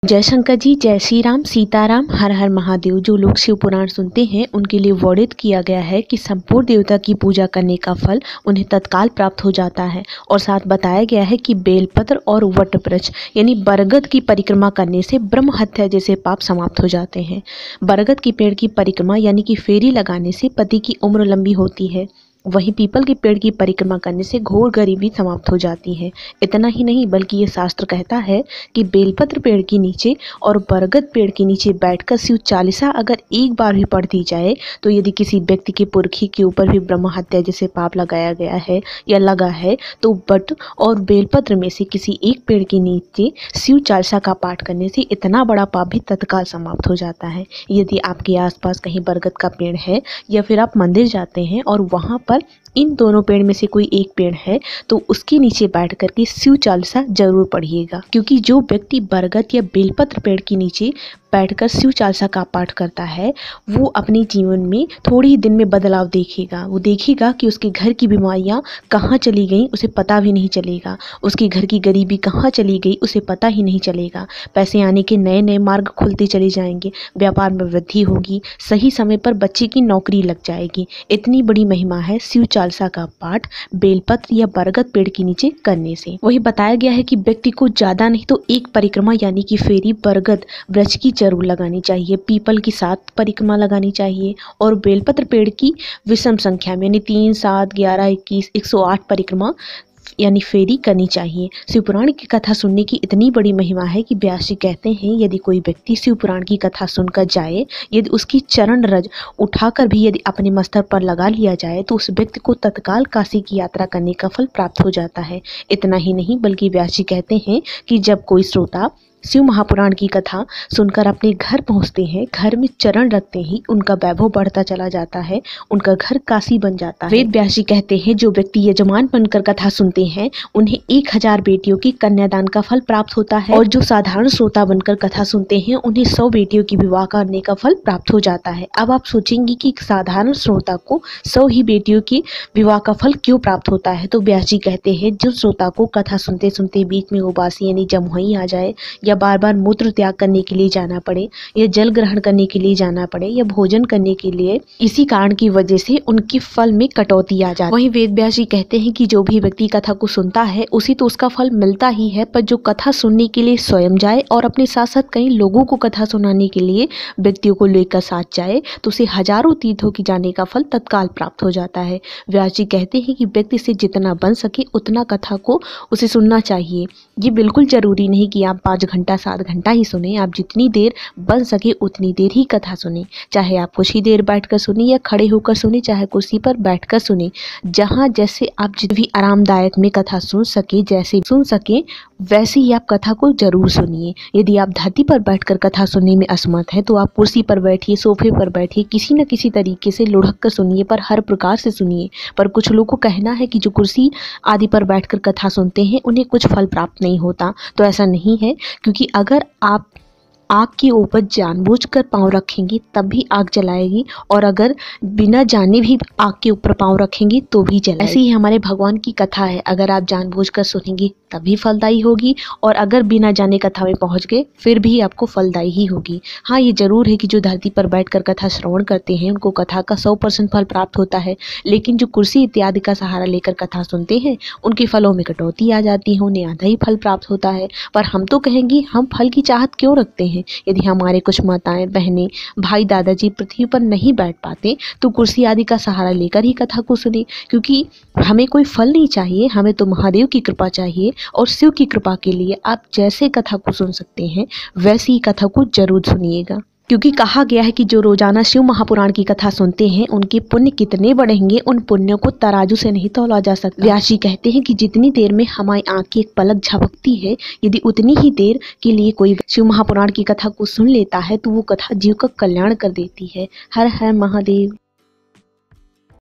जय शंकर जी, जय श्री राम, सीताराम, हर हर महादेव। जो लोग शिव पुराण सुनते हैं उनके लिए वर्णित किया गया है कि संपूर्ण देवता की पूजा करने का फल उन्हें तत्काल प्राप्त हो जाता है। और साथ बताया गया है कि बेलपत्र और वटवृक्ष यानी बरगद की परिक्रमा करने से ब्रह्म हत्या जैसे पाप समाप्त हो जाते हैं। बरगद की पेड़ की परिक्रमा यानी कि फेरी लगाने से पति की उम्र लंबी होती है। वहीं पीपल के पेड़ की परिक्रमा करने से घोर गरीबी समाप्त हो जाती है। इतना ही नहीं बल्कि ये शास्त्र कहता है कि बेलपत्र पेड़ के नीचे और बरगद पेड़ के नीचे बैठकर शिव चालीसा अगर एक बार भी पढ़ दी जाए तो यदि किसी व्यक्ति के पुरखी के ऊपर भी ब्रह्म हत्या जैसे पाप लगाया गया है या लगा है तो बट और बेलपत्र में से किसी एक पेड़ के नीचे शिव चालीसा का पाठ करने से इतना बड़ा पाप भी तत्काल समाप्त हो जाता है। यदि आपके आसपास कहीं बरगद का पेड़ है या फिर आप मंदिर जाते हैं और वहाँ पर इन दोनों पेड़ में से कोई एक पेड़ है तो उसके नीचे बैठ करके शिव चालीसा जरूर पढ़िएगा, क्योंकि जो व्यक्ति बरगद या बेलपत्र पेड़ के नीचे बैठकर शिव चालीसा का पाठ करता है वो अपने जीवन में थोड़े ही दिन में बदलाव देखेगा। वो देखेगा कि उसके घर की बीमारियां कहाँ चली गई उसे पता भी नहीं चलेगा, उसके घर की गरीबी कहाँ चली गई उसे पता ही नहीं चलेगा। पैसे आने के नए नए मार्ग खुलते चले जाएंगे, व्यापार में वृद्धि होगी, सही समय पर बच्चे की नौकरी लग जाएगी। इतनी बड़ी महिमा है शिव चालीसा का पाठ बेलपत्र या बरगद पेड़ के नीचे करने से। वही बताया गया है कि व्यक्ति को ज्यादा नहीं तो एक परिक्रमा यानी कि फेरी बरगद वृक्ष की जरूर लगानी चाहिए, पीपल की 7 परिक्रमा लगानी चाहिए और बेलपत्र पेड़ की विषम संख्या में यानी 3, 7, 11, 21, 108 परिक्रमा यानी फेरी करनी चाहिए। शिवपुराण की कथा सुनने की इतनी बड़ी महिमा है कि व्यास जी कहते हैं यदि कोई व्यक्ति शिवपुराण की कथा सुनकर जाए, यदि उसकी चरण रज उठाकर भी यदि अपने मस्तक पर लगा लिया जाए तो उस व्यक्ति को तत्काल काशी की यात्रा करने का फल प्राप्त हो जाता है। इतना ही नहीं बल्कि व्यास जी कहते हैं कि जब कोई श्रोता शिव महापुराण की कथा सुनकर अपने घर पहुंचते हैं, घर में चरण रखते ही उनका वैभव बढ़ता चला जाता है, उनका घर काशी बन जाता है। वेद व्यास जी कहते हैं जो व्यक्ति यजमान बनकर कथा सुनते हैं उन्हें 1000 बेटियों की कन्यादान का फल प्राप्त होता है और जो साधारण श्रोता बनकर कथा सुनते हैं उन्हें 100 बेटियों की विवाह करने का फल प्राप्त हो जाता है। अब आप सोचेंगे कि एक साधारण श्रोता को 100 ही बेटियों की विवाह का फल क्यों प्राप्त होता है, तो व्यास जी कहते हैं जो श्रोता को कथा सुनते सुनते बीच में उबासी यानी जमुई आ जाए या बार बार मूत्र त्याग करने के लिए जाना पड़े या जल ग्रहण करने के लिए जाना पड़े या भोजन करने के लिए, इसी कारण की वजह से उनके फल में कटौती आ जाती है। वहीं वेद व्यास जी कहते हैं कि जो भी व्यक्ति कथा को सुनता है उसी तो उसका फल मिलता ही है, पर जो कथा सुनने के लिए स्वयं जाए और अपने साथ साथ कई लोगों को कथा सुनाने के लिए व्यक्तियों को लेकर साथ जाए तो उसे हजारों तीर्थों की जाने का फल तत्काल प्राप्त हो जाता है। व्यास जी कहते हैं कि व्यक्ति से जितना बन सके उतना कथा को उसे सुनना चाहिए। ये बिल्कुल जरूरी नहीं कि आप 5 घंटा 7 घंटा ही सुने, आप जितनी देर बन सके उतनी देर ही कथा सुने, चाहे आप कुछ ही देर बैठकर सुने या खड़े होकर सुने, चाहे कुर्सी पर बैठकर सुने, जहां जैसे आप जितनी आरामदायक में कथा सुन सके, जैसे सुन सके वैसे ही आप कथा को जरूर सुनिए। यदि आप धरती पर बैठकर कथा सुनने में असमर्थ है तो आप कुर्सी पर बैठिए, सोफे पर बैठिए, किसी न किसी तरीके से लुढ़क कर सुनिए, पर हर प्रकार से सुनिए। पर कुछ लोगों को कहना है कि जो कुर्सी आदि पर बैठकर कथा सुनते हैं उन्हें कुछ फल प्राप्त नहीं होता, तो ऐसा नहीं है, क्योंकि अगर आप आग के ऊपर जानबूझकर पांव रखेंगे तब भी आग जलाएगी और अगर बिना जाने भी आग के ऊपर पांव रखेंगे तो भी जलाएगी। ऐसे ही हमारे भगवान की कथा है, अगर आप जानबूझकर सुनेंगे तभी फलदायी होगी और अगर बिना जाने कथा में पहुंच गए फिर भी आपको फलदायी ही होगी। हाँ, ये जरूर है कि जो धरती पर बैठकर कथा श्रवण करते हैं उनको कथा का 100% फल प्राप्त होता है, लेकिन जो कुर्सी इत्यादि का सहारा लेकर कथा सुनते हैं उनके फलों में कटौती आ जाती है, उन्हें आधा ही फल प्राप्त होता है। पर हम तो कहेंगे हम फल की चाहत क्यों रखते हैं? यदि हमारे कुछ माताएं, बहनें, भाई, दादाजी पृथ्वी पर नहीं बैठ पाते तो कुर्सी आदि का सहारा लेकर ही कथा को सुने, क्योंकि हमें कोई फल नहीं चाहिए, हमें तो महादेव की कृपा चाहिए। और शिव की कृपा के लिए आप जैसे कथा को सुन सकते हैं वैसी ही कथा को जरूर सुनिएगा, क्योंकि कहा गया है कि जो रोजाना शिव महापुराण की कथा सुनते हैं उनके पुण्य कितने बढ़ेंगे, उन पुण्यों को तराजू से नहीं तौला जा सकता। व्यास जी कहते हैं कि जितनी देर में हमारी आंख की एक पलक झपकती है, यदि उतनी ही देर के लिए कोई शिव महापुराण की कथा को सुन लेता है तो वो कथा जीव का कल्याण कर देती है। हर हर महादेव।